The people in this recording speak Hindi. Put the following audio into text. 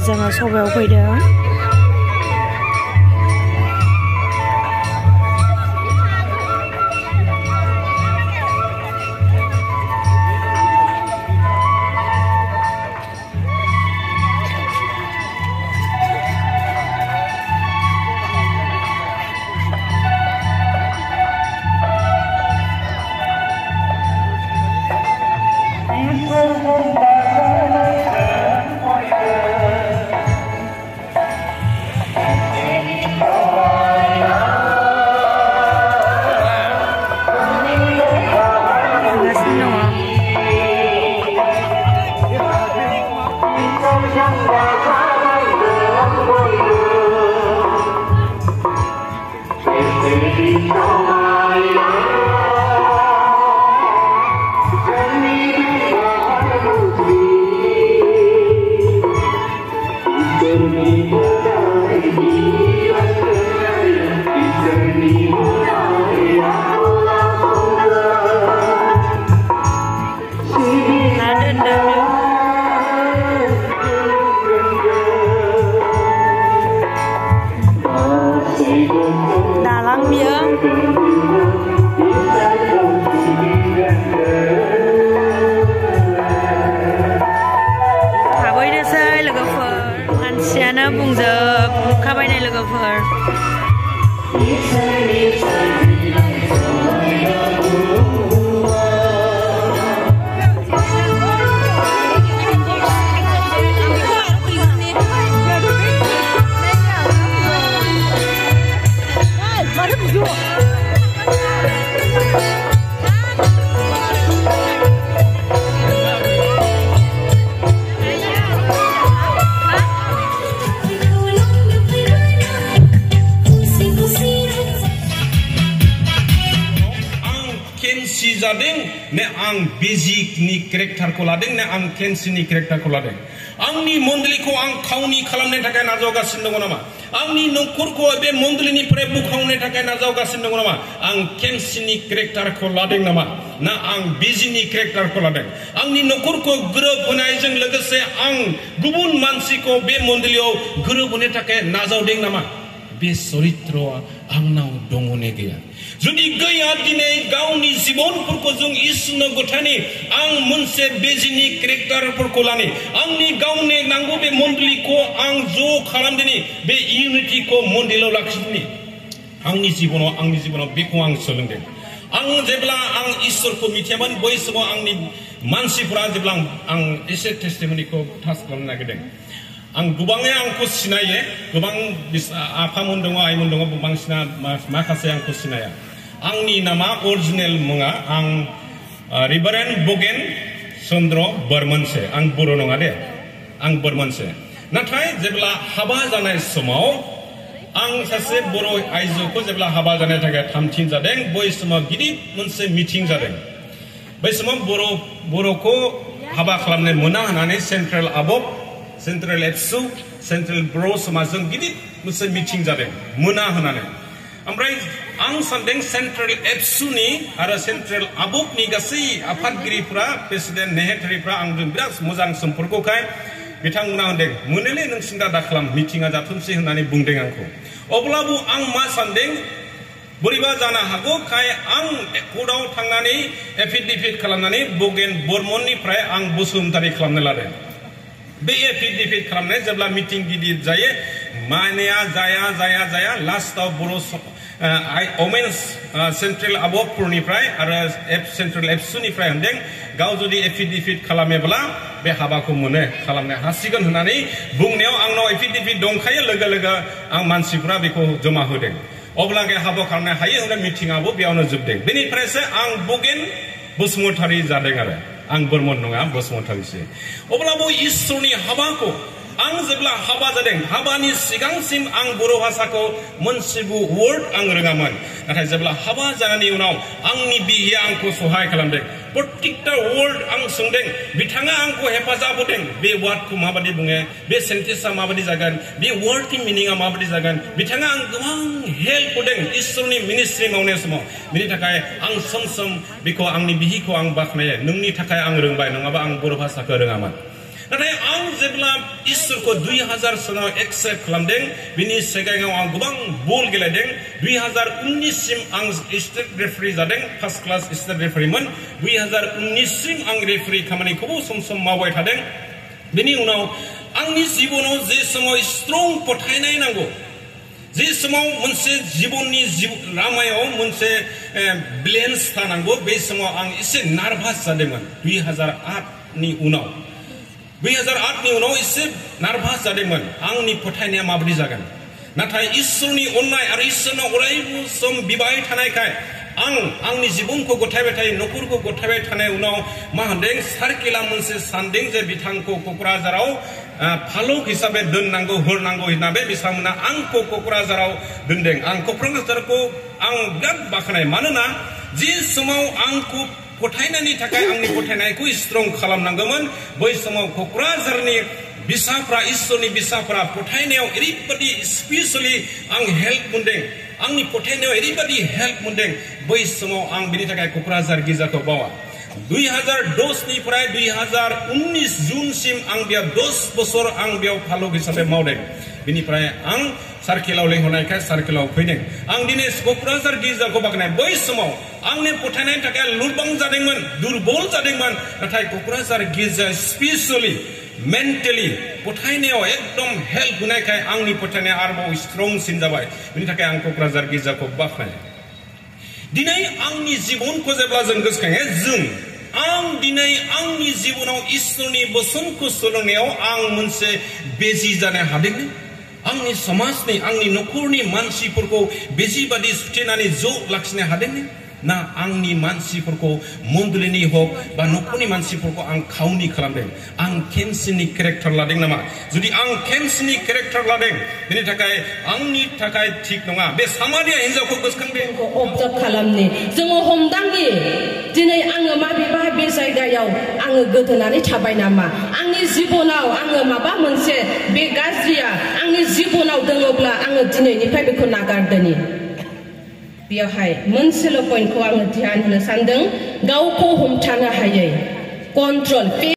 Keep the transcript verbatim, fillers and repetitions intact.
जोङो सबायाव फैदों। Dalang dia. Habaynोसै लोगोफोर, मानसियानो बुंजोबखाबायनाय लोगोफोर। जादों ने आं बेजिकनि केरेक्टारखौ लादों ने आं केन्सिनि केरेक्टारखौ लादों आंनि मन्डलीखौ आं खावनि खालामनो थाखाय नाजावगासिनो दङ नामा आंनि नखरखौ बे मन्डलीनिफ्राय बुखावनो थाखाय नाजावगासिनो दङ नामा आं केन्सिनि केरेक्टारखौ लादों नामा ना आं बेजिनि केरेक्टारखौ लादों आंनि नखरखौ गोरोबहोनायजों लोगोसे आं गुबुन मानसिखौ बे मन्डलीयाव गोरोबहोनो थाखाय नाजावदों नामा बे चरित्रआ आंनाव दङ ने गैया जुदि गैया दिनै गावनि जिबनफोरखौ जों इसोरनो गथायनि आं मोनसे बेजिनि केरेक्टारफोरखौ लानि आंनि गावनि नांगौ बे मन्डलीखौ आं ज' खालामदिनि बे इउनिटिखौ मन्दिराव लाखिदिनि आंनि जिबनाव आंनि जिबनाव बेखौ आं सोलोंदों आं जेब्ला आं इसोरखौ मिथियामोन बै समाव आंनि मानसिफोरा जेब्ला आं एसे टेस्टिमनिखौ टाच खालामनो नागिरदों आं गोबाङै आंखौ सिनायो गोबां आफामोन दङ आइमोन दङ बांसिना माखासे आंखौ सिनाया आंनि नामा अरिजिनेल मुङा आं रिभारेन्ड बगेन चन्द्र बर्मनसे आं बर' नङा दे आं बर्मनसे नाथाय जेब्ला हाबा जानाय समाव आं सासे बर' आइजोखौ जेब्ला हाबा जानो थाखाय थामथिं जादों बै समाव गिदिर मोनसे मिटिं जादों बै समाव बर' बर'खौ हाबा खालामनो मोना होननानै सेन्ट्रेल आबब सेन्ट्रेल एबसु सेन्ट्रेल बर' समाजजों गिदिर मोनसे मिटिं जादों मोना होननानै ओमफ्राय आं सानदों सेन्ट्रेल एबसुनि आरो सेन्ट्रेल आबबनि गासै आफादगिरिफ्रा प्रेसिडेन्ट नेहाथारिफ्रा आंजों बिराद मोजां सम्पर्कखाय बिथांमोना होनदों मोनोलै नों सिन्था दा खालाम मिटिङा जाथोंसै होननानै बुंदों आंखौ अब्लाबो आं मा सानदों बोरैबा जानो हागौ खाय आं कर्टआव थांनानै एफिडेभिट खालामनानै बगेन बर्मननिफ्राय आं बसुमतारी खालामनो लादों बे एफिडेभिट खालामनाय जेब्ला मिटिं गिदिर जायो मानिया जाया जाया जाया लास्टआव बर' वमेन्स सेन्ट्रेल आबबफोरनिफ्राय आरो सेन्ट्रेल एबसुनिफ्राय होनदों गाव जुदि एफिडेभिट खालामोब्ला बे हाबाखौ मोनो खालामनो हासिगोन होननानै बुंनायाव आंनाव एफिडेभिट दंखायो लोगो लोगो आं मानसिफ्रा बेखौ जमा होदों अब्लागे हाबा खालामनो हायो होनना मिटिङाबो बेयावनो जोबदों बेनिफ्रायसो आं बगेन बसुमतारी जादों आरो आं बर्मन नङा बसुमतारीसो अब्लाबो इसोरनि हाबाखौ आं जेब्ला हाबा जादों हाबानि सिगांसिम आं बर' भाषाखौ मोनसेबो वर्ड आं रोङामोन नाथाय जेब्ला हाबा जानायनि उनाव आंनि बिहिया आंखौ सहाय खालामदों प्रत्येकटा वर्ड आं सोंदों बिथाङा आंखौ हेफाजाब होदों बे वार्डखौ माबायदि बुङो बे सेन्टेन्सआ माबायदि जागोन बे वर्डनि मिनिङा माबायदि जागोन बिथाङा आं गोबां हेल्प होदों इसोरनि मिनिस्ट्रि मावनाय समाव बिनि थाखाय आं सम सम बेखौ आंनि बिहिखौ आं बाख्नायो नोंनि थाखाय आं रोंबाय नङाबा आं बर' भाषाखौ रोङामोन नाथाय आं जेब्ला इसोरखौ दुइ हाजार सनाव एक्सेप्ट खालामदों बिनि सिगाङाव आं गोबां बल गेलेदों दुइ हाजार उन्निस सिम आं स्टेट रेफारि जादों फार्स्ट क्लास स्टेट रेफारिमोन दुइ हाजार उन्निस सिम आं रेफारि खामानिखौबो सम सम मावबाय थादों बेनि उनाव आंनि जिबनाव जे समाव स्ट्रं फोथायनाय नांगौ जे समाव मोनसे जिबननि लामायाव मोनसे बेलेन्स थानांगौ बे समाव आं एसे नार्भास जादोंमोन दुइ हाजार आठ नि उनाव दुइ हाजार आठ नि उनाव एसे नार्भास जादोंमोन आंनि फोथायनाया माबायदि जागोन नाथाय इसोरनि अननाय आरो इसोरनाव अरायबो सम बिबाय थानायखाय आं आंनि जिबनखौ गथायबाय थायो न'खरखौ गथायबाय थानाय उनाव मा होनदों सार्केला मोनसे सानदों जे बिथांखौ क'क्राझाराव फालक हिसाबै दोननांगौ हरनांगौ होननानै बिथांमोना आंखौ क'क्राझाराव दोनदों आं क'क्राझारखौ आं बिराद बाख्नाय मानोना जे समाव आंखौ फोथायनायनि थाखाय आंनि फोथायनायखौ स्ट्रं खालामनांगौमोन बै समाव क'क्राझारनि बिसाफ्रा इसोरनि बिसाफ्रा फोथायनायाव ओरैबायदि स्पेसियेलि आं हेल्प मोनदों आंनि फोथायनायाव ओरैबायदि हेल्प मोनदों बै समाव आं बिनि थाखाय क'क्राझार गिर्जाखौ बावा दुइ हाजार दस निफ्राय दुइ हाजार उन्निस जुनसिम आं बेयाव दस बोसोर आं बेयाव फालक हिसाबै मावदों बिनिफ्राय आं सार्केलाव लेंहरनायखाय सार्केलाव फैदों आं दिनै क'क्राझार गिर्जाखौ बाख्नाय बै समाव आंनि फोथायनायनि थाखाय लोरबां जादोंमोन दुरबल जादोंमोन नाथाय क'क्राझार गिर्जा स्पेसियेलि मेन्टेलि फोथायनायाव एकदम हेल्प होनायखाय आंनि फोथायनाया आरोबाव स्ट्रंसिन जाबाय बिनि थाखाय आं क'क्राझार गिर्जाखौ बाख्नायो दिनै आंनि जिबनखौ जेब्ला जों गोसोखाङो जों आं दिनै आंनि जिबनाव इसोरनि बोसोनखौ सोलोंनायाव आं मोनसे बेजि जानो हादों आंनि समाजनि आंनि न'खरनि मानसिफोरखौ बेजि बादि सुथेनानै ज' लाखिनो हादों ना आंनि मानसिफोरखौ मन्डलिनि हक बा न'खरनि मानसिफोरखौ आं खावनि खालामदों आं केन्सिनि केरेक्टार लादों नामा जुदि आं केन्सिनि केरेक्टार लादों बेनि थाखाय आंनि थाखाय थिग नङा बे सामारिया हिन्जावखौ गोसोखांदों अबजार्भ खालामनि जोङो हमदांनि दिनै आङो माबेबा बे जायगायाव आङो गोदोनानै थाबाय नामा आंनि जिबनाव आङो माबा मोनसे बे गाज्रिया आंनि जिबनाव दङब्ला आङो दिनैनिफ्राय बेखौ नागारदोनि बेयावहाय मोनसेल' पइन्टखौ आङो ध्यान होनो सानदों गावखौ हमथानो हायै कन्ट्रल